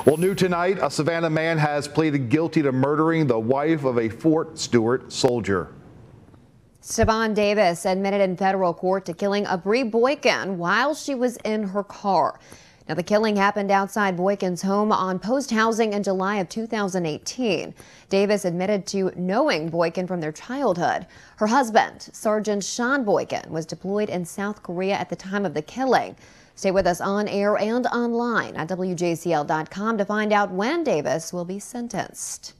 Well, new tonight, a Savannah man has pleaded guilty to murdering the wife of a Fort Stewart soldier. Savannah Davis admitted in federal court to killing a Bree Boykin while she was in her car. Now, the killing happened outside Boykin's home on Post Housing in July of 2018. Davis admitted to knowing Boykin from their childhood. Her husband, Sergeant Sean Boykin, was deployed in South Korea at the time of the killing. Stay with us on air and online at WJCL.com to find out when Davis will be sentenced.